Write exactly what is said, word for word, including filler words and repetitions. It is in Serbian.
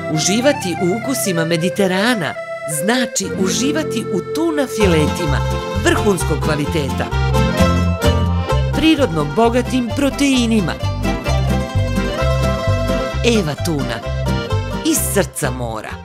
Uživati u ukusima Mediterana znači uživati u tuna filetima vrhunskog kvaliteta, prirodno bogatim proteinima. Eva tuna, iz srca mora.